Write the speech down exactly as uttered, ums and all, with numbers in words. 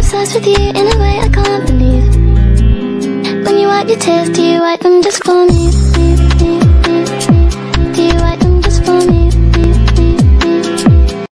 obsessed with you in a way I can't believe. When you wipe your tears, do you wipe them just for me?